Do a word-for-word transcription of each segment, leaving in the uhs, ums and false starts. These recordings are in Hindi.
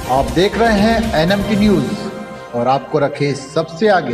आप देख रहे हैं एनएमटी न्यूज और आपको रखे सबसे आगे।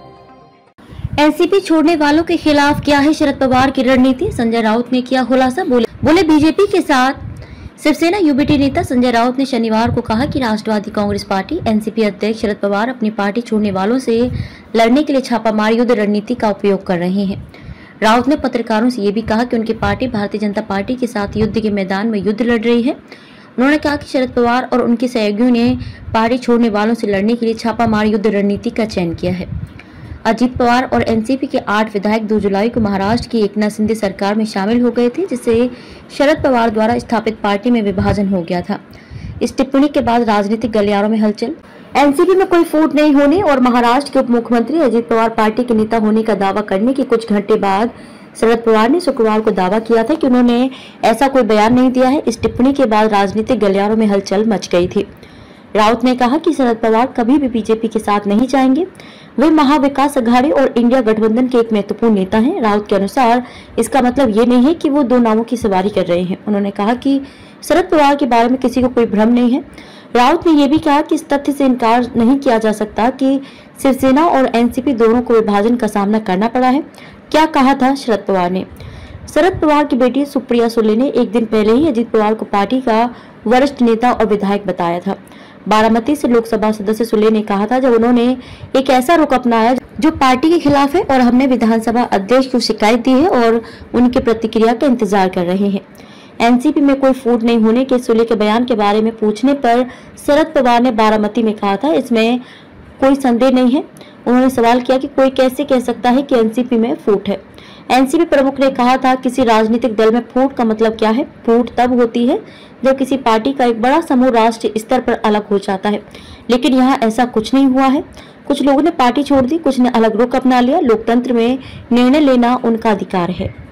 एनसीपी छोड़ने वालों के खिलाफ क्या है शरद पवार की रणनीति, संजय राउत ने किया खुलासा। बोले बोले बीजेपी के साथ शिवसेना यूबीटी नेता संजय राउत ने शनिवार को कहा कि राष्ट्रवादी कांग्रेस पार्टी एनसीपी अध्यक्ष शरद पवार अपनी पार्टी छोड़ने वालों से लड़ने के लिए छापामार युद्ध रणनीति का उपयोग कर रहे हैं। राउत ने पत्रकारों से ये भी कहा कि उनकी पार्टी भारतीय जनता पार्टी के साथ युद्ध के मैदान में युद्ध लड़ रही है। उन्होंने कहा कि शरद पवार और उनके सहयोगियों ने पार्टी छोड़ने वालों से लड़ने के लिए छापामार युद्ध रणनीति का चयन किया है। अजीत पवार और एनसीपी के आठ विधायक दो जुलाई को महाराष्ट्र की एकनाथ शिंदे सरकार में शामिल हो गए थे, जिससे शरद पवार द्वारा स्थापित पार्टी में विभाजन हो गया था। इस टिप्पणी के बाद राजनीतिक गलियारों में हलचल। एनसीपी में कोई फूट नहीं होने और महाराष्ट्र के उप मुख्यमंत्री अजीत पवार पार्टी के नेता होने का दावा करने के कुछ घंटे बाद शरद पवार ने शुक्रवार को दावा किया था कि उन्होंने ऐसा कोई बयान नहीं दिया है। इस टिप्पणी के बाद राजनीतिक गलियारों में हलचल मच गई थी। राउत ने कहा कि शरद पवार कभी भी बीजेपी के साथ नहीं जाएंगे। वे महाविकास अघाड़ी और इंडिया गठबंधन के एक महत्वपूर्ण नेता हैं। राउत के अनुसार इसका मतलब ये नहीं है कि वो दो नावों की सवारी कर रहे हैं। उन्होंने कहा कि शरद पवार के बारे में किसी को कोई भ्रम नहीं है। राउत ने यह भी कहा कि इस तथ्य से इनकार नहीं किया जा सकता कि शिवसेना और एनसीपी दोनों को विभाजन का सामना करना पड़ा है। क्या कहा था शरद पवार ने? शरद पवार की बेटी सुप्रिया सुले ने एक दिन पहले ही अजीत पवार को पार्टी का वरिष्ठ नेता और विधायक बताया था। बारामती से लोकसभा सदस्य सुले ने कहा था जब उन्होंने एक ऐसा रुख अपनाया जो पार्टी के खिलाफ है और हमने विधानसभा अध्यक्ष को शिकायत दी है और उनकी प्रतिक्रिया का इंतजार कर रहे हैं। एनसीपी में कोई फूट नहीं होने के सुले के बयान के बारे में पूछने पर शरद पवार ने बारामती में कहा था इसमें कोई संदेह नहीं है। उन्होंने सवाल किया कि कोई कैसे कह सकता है कि एनसीपी में फूट है। एनसीपी प्रमुख ने कहा था किसी राजनीतिक दल में फूट का मतलब क्या है? फूट तब होती है जब किसी पार्टी का एक बड़ा समूह राष्ट्रीय स्तर पर अलग हो जाता है, लेकिन यहाँ ऐसा कुछ नहीं हुआ है। कुछ लोगों ने पार्टी छोड़ दी, कुछ ने अलग रुख अपना लिया। लोकतंत्र में निर्णय लेना उनका अधिकार है।